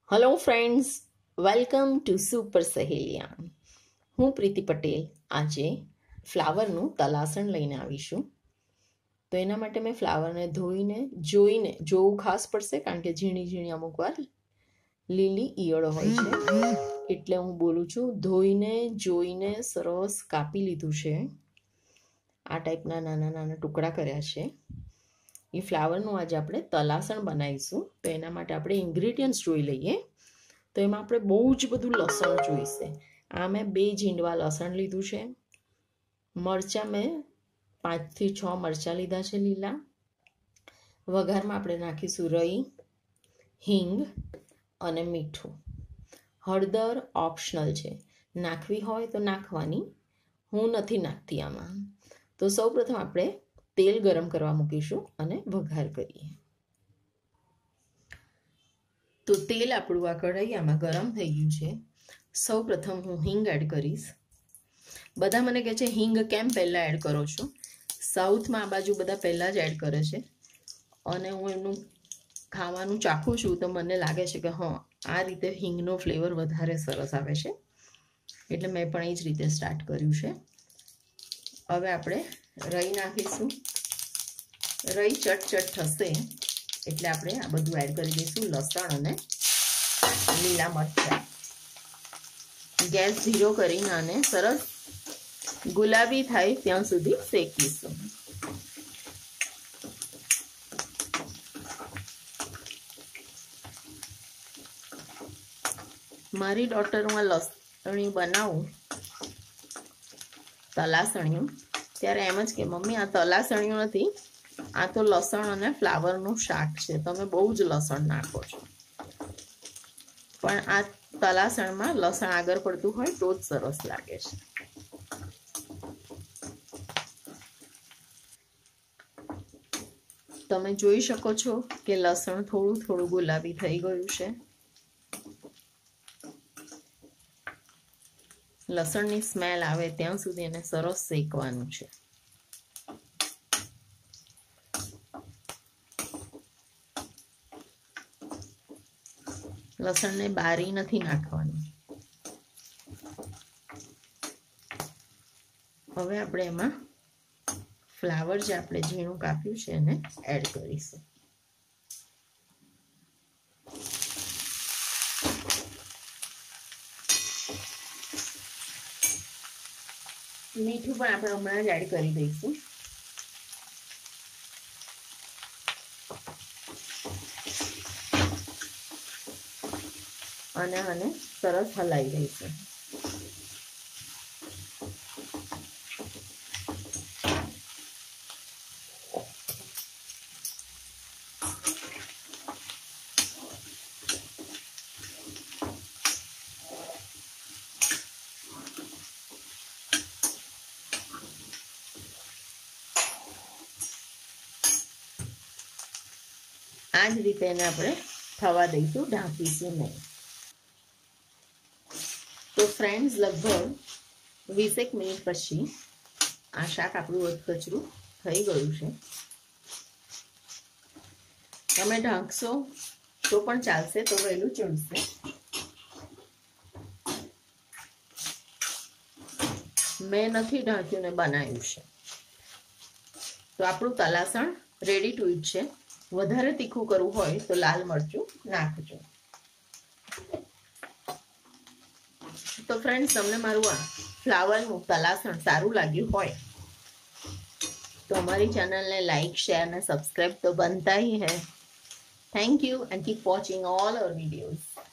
Hello friends, welcome to super Saheliya. હું પ્રીતિ પટેલ આજે ફ્લાવરનું તલાસણ લઈને આવીશું. તો એના માટે મેં ફ્લાવરને ધોઈને જોવું ખાસ પડશે, કારણ કે ઝીણી ઝીણી અમુક વાર લીલી ઈયળો હોય છે, એટલે હું બોલું છું. જોઈને સરસ કાપી લીધું છે. આ ટાઈપના નાના નાના ટુકડા કર્યા છે. એ ફ્લાવરનું આજે આપણે તલાસણ બનાવીશું. તો એના માટે આપણે ઇન્ગ્રીડિયન્ટ્સ જોઈ લઈએ. તો એમાં આપણે બહુ જ બધું લસણ જોઈશે. આ મેં 2 ઝીંડવા લસણ લીધું છે. મરચાં મેં 5 થી 6 મરચાં લીધા છે લીલા. વઘારમાં આપણે નાખીશું રઈ, હિંગ અને મીઠું. હળદર ઓપ્શનલ છે, નાખવી હોય તો નાખવાની, હું નથી નાખતી આમાં. તો સૌપ્રથમ આપણે તેલ ગરમ કરવા મૂકીશું અને વઘાર કરીએ. તો તેલ આપણું આ કઢાઈયામાં ગરમ થઈ ગયું છે. સૌપ્રથમ હું હિંગ એડ કરીશ. બધા મને કહે છે હિંગ કેમ પહેલાં એડ કરો છો? સાઉથમાં આ બાજુ બધા પહેલાં જ એડ કરે છે, અને હું એમનું ખાવાનું ચાખું છું તો મને લાગે છે કે હા, આ રીતે હિંગનો ફ્લેવર વધારે સરસ આવે છે, એટલે મેં પણ એ જ રીતે સ્ટાર્ટ કર્યું છે. હવે આપણે રઈ નાખીશું. રઈ ચટચટ થશે એટલે આપણે આ બધું એડ કરી દઈશું, લસણ અને લીલા મરચાં. ગેસ ધીરો કરીને આને સરસ ગુલાબી થાય ત્યાં સુધી શેકીશું. મારી ડોટર હું આ લસણિયું બનાવું, તલાસણિયું, ત્યારે એમ જ કે મમ્મી આ તલાસણિયું નથી, આ તો લસણ અને ફ્લાવરનું શાક છે, તમે બહુ જ લસણ નાખો છો. પણ આ તલાસણમાં લસણ આગળ પડતું હોય તો જ સરસ લાગે છે. તમે જોઈ શકો છો કે લસણ થોડું થોડું ગુલાબી થઈ ગયું છે. લસણની સ્મેલ આવે ત્યાં સુધી એને સરસ શેકવાનું છે. લસણને બારી નથી નાખવાની. હવે આપણે એમાં ફ્લાવર જે આપણે ઝીણું કાપ્યું છે એને એડ કરીશું. મીઠું પણ આપણે હમણાં જ એડ કરી દઈશું. અને આને સરસ હલાવી દઈશું. આ જ રીતે એને આપણે થવા દઈશું, ઢાંકીશું નહીં. તો ફ્રેન્ડ્સ, લગભગ 20 મિનિટ પછી આ શાક આપણું અધકચરું થઈ ગયું છે. તમે ઢાંકશો તો પણ ચાલશે, તો વહેલું ચડશે. મેં નથી ઢાંક્યું ને બનાવ્યું છે. તો આપણું તલાસણ રેડી ટુ ઈટ છે. વધારે તીખું કરવું હોય તો લાલ મરચું નાખજો. તો ફ્રેન્ડ્સ, તમને મારું આ ફ્લાવરનું તલાસણ સારું લાગ્યું હોય તો અમારી ચેનલને લાઈક, શેર અને સબસ્ક્રાઈબ તો બનતા ही है. Thank you and keep watching all our videos.